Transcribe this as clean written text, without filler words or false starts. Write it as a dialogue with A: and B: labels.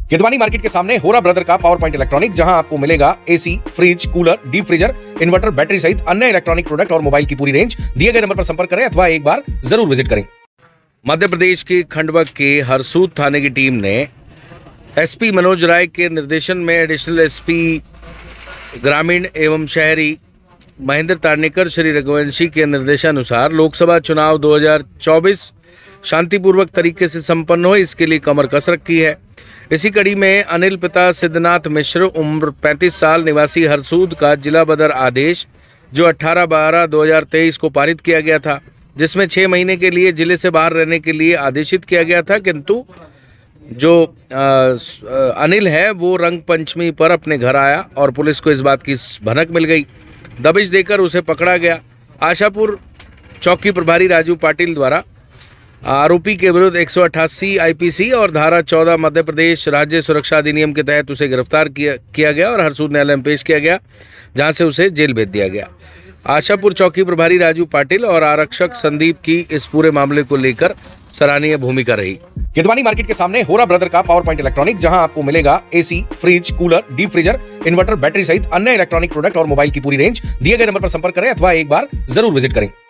A: केदवानी market के सामने होरा ब्रदर का पावर पॉइंट इलेक्ट्रॉनिक, जहां आपको मिलेगा AC, fridge, cooler, deep freezer, inverter, battery सहित अन्य इलेक्ट्रॉनिक प्रोडक्ट और मोबाइल की पूरी रेंज। दिए गए नंबर पर संपर्क करें अथवा एक बार जरूर विजिट करें। मध्य प्रदेश के खंडवा के हरसूद थाने की टीम ने एसपी मनोज राय के निर्देशन में एडिशनल एसपी ग्रामीण एवं शहरी महेंद्र तारनेकर श्री रघुवंशी के निर्देशानुसार लोकसभा चुनाव 2024 शांतिपूर्वक तरीके से संपन्न हो, इसके लिए कमर कस रखी है। इसी कड़ी में अनिल पिता सिद्धनाथ मिश्र उम्र 35 साल निवासी हरसूद का जिला बदर आदेश जो 18/12/2023 को पारित किया गया था, जिसमें 6 महीने के लिए जिले से बाहर रहने के लिए आदेशित किया गया था, किंतु जो अनिल है वो रंग पंचमी पर अपने घर आया और पुलिस को इस बात की भनक मिल गई। दबिश देकर उसे पकड़ा गया। आशापुर चौकी प्रभारी राजू पाटिल द्वारा आरोपी के विरुद्ध 188 आईपीसी और धारा 14 मध्य प्रदेश राज्य सुरक्षा अधिनियम के तहत उसे गिरफ्तार किया गया और हरसूद न्यायालय में पेश किया गया, जहां से उसे जेल भेज दिया गया। आशापुर चौकी प्रभारी राजू पाटिल और आरक्षक संदीप की इस पूरे मामले को लेकर सराहनीय भूमिका रही। केदवानी मार्केट के सामने होरा ब्रदर का पावर पॉइंट इलेक्ट्रॉनिक, जहां आपको मिलेगा AC, fridge, cooler, deep freezer, inverter, battery सहित अन्य इलेक्ट्रॉनिक प्रोडक्ट और मोबाइल की पूरी रेंज। दिए गए नंबर पर संपर्क करें अथवा एक बार जरूर विजिट करें।